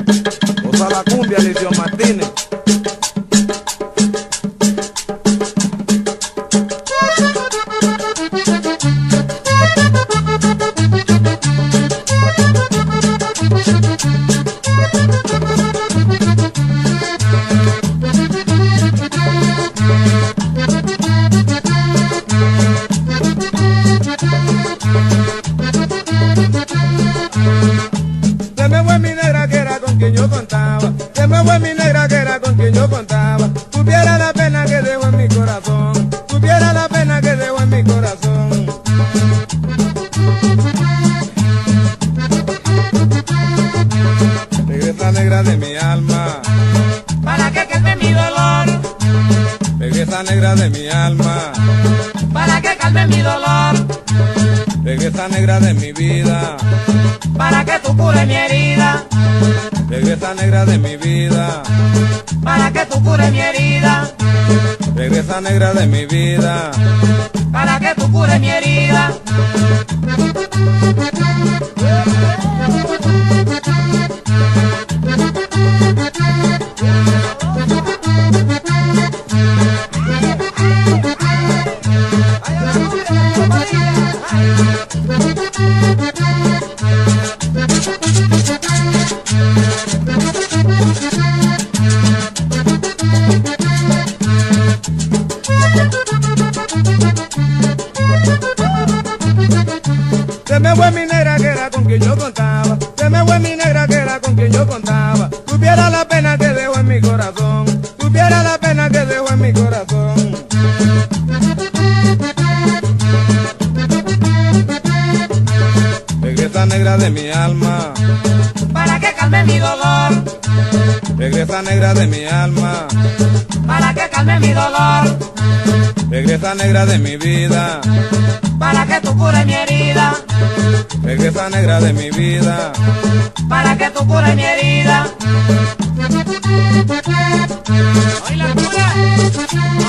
Goza la cumbia, Lidio Martínez. Se me fue mi negra que era con quien yo contaba. Se me fue mi negra que era con quien yo contaba. Tuviera la pena que dejó en mi corazón. Tuviera la pena que dejó en mi corazón. Regresa negra de mi alma, para que calme mi dolor, regresa negra de mi alma, para que calme mi dolor, regresa negra de mi vida, para que tú cures mi herida, regresa negra de mi vida, para que tú cures mi herida, regresa negra de mi vida, para que tú cures mi herida. Se me fue mi negra que era con quien yo contaba. Se me fue mi negra que era con quien yo contaba. Tuviera la pena que dejó en mi corazón. Tuviera la pena que dejó en mi corazón. Regresa negra de mi alma, Para que calme mi dolor, regresa negra de mi alma, para que calme mi dolor, regresa negra de mi vida, para que tú cures mi herida, regresa negra de mi vida, para que tú cures mi herida. ¡Ay, la cura!